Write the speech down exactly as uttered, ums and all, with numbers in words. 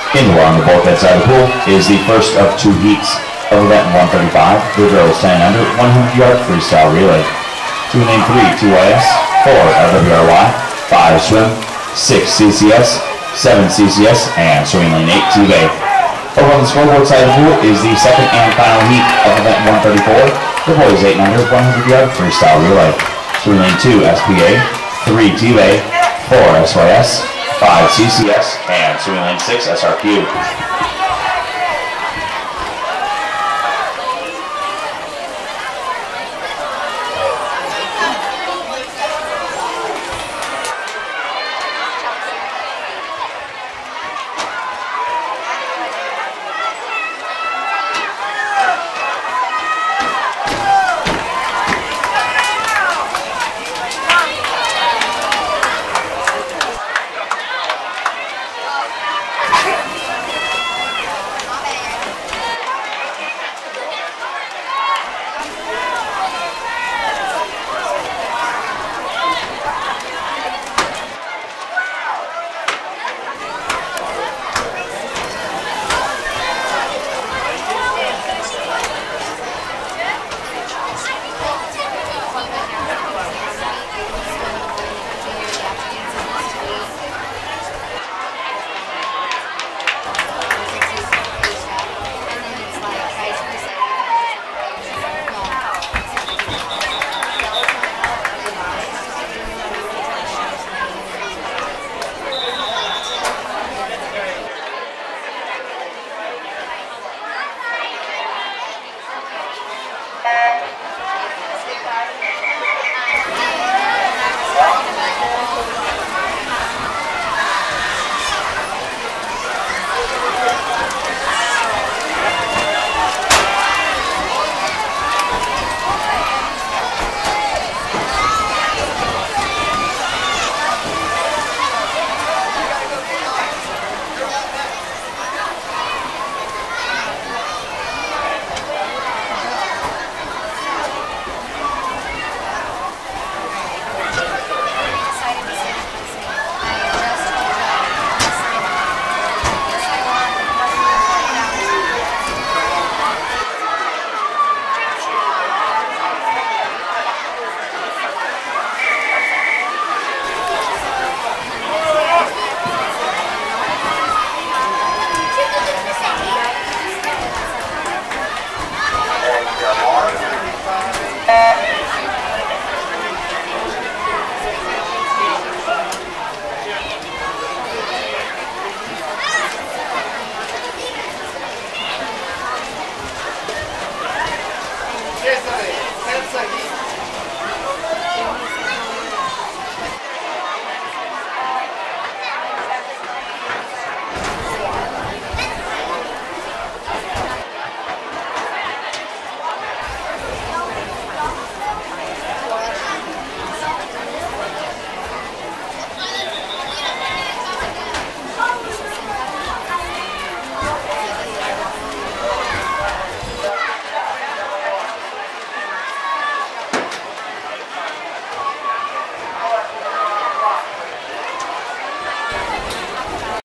Indoor on the bulkhead side of the pool is the first of two heats of event one thirty-five, the girls ten and under one hundred yard freestyle relay. Two lane three, T Y S, four L W R Y, five swim, six C C S, seven C C S, and swimming lane eight T-Bay. Over on the scoreboard side of the pool is the second and final heat of event one thirty-four, the boys eight and under one hundred yard freestyle relay. Swimming lane two S P A, three T-Bay, four S Y S, five C C S, and swimming lane six S R Q.